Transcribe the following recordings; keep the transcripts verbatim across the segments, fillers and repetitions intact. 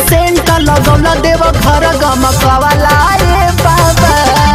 Scent लगौला देव घर गमकवाला रे बाबा।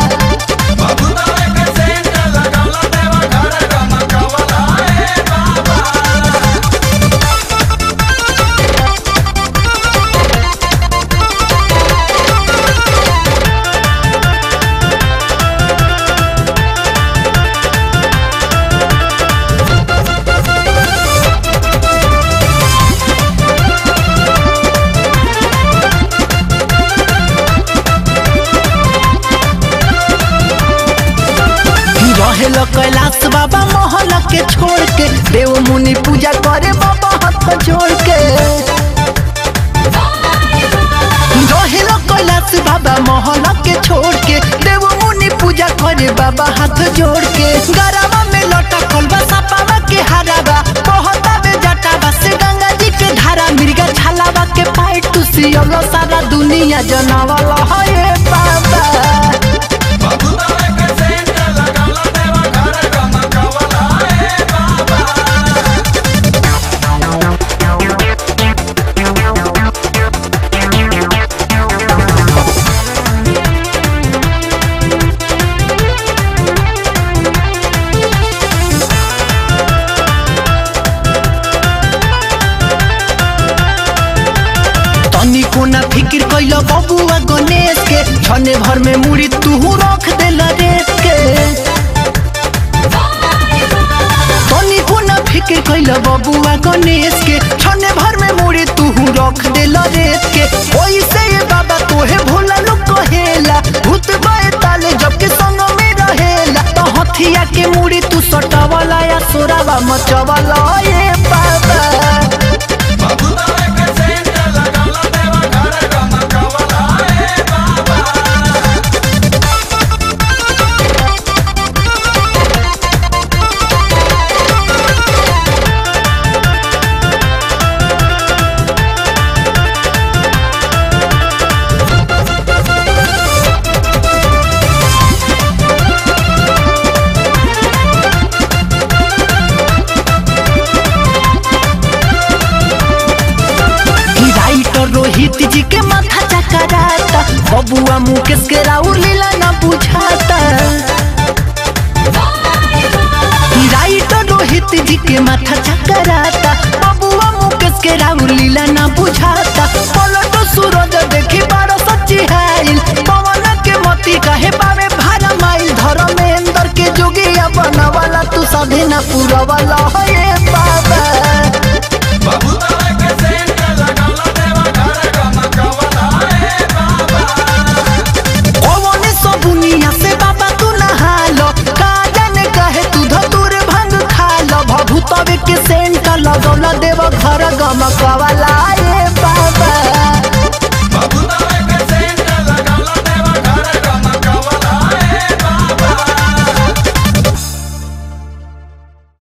कैलाश बाबा महल के छोड़ के देव मुनि पूजा करे बाबा हाथ जोड़ के। रहेलो कैलाश बाबा महल के छोड़ के देव मुनि पूजा करे बाबा हाथ जोड़ के। गरबा में लटकल बा सपावा के हराबा कहता बे जटाबा से गंगा जी के धारा मिर्गा छालावा के पाई टुसियल सारा दुनिया जनावल है बाबा। कोना फिक्र कैलो बबुआ गणेश के छने भर में मुड़ी तू रख देला रेत के। तनी कोना फिक्र कैलो बबुआ गणेश के छने भर में मुड़ी तू रख देला रेत के। ओइसे ये बाबा तोहे भोला लोग कहेला भूत बाए ताले जब के संग में रहेला। तो हथिया के मुड़ी तू सटावला या सोरावा मचवाला ये बाबा। रोहित जी के माथा चकराता बबुआ मुकेश के राउर लीला ना बुझाता। राइटर रोहित जी के माथा चकराता बबुआ मुकेश के राउर लीला ना बुझाता। पलटो सूरज देखी बारो सच्ची हाइल पवन के मती कहे बावे भारा माइल धर्मेंद्र के जोगिया बनवाला तू सभी ना पूरा वाला है बाबा। तबे के सेंट लगौला देव घर गमकवाला।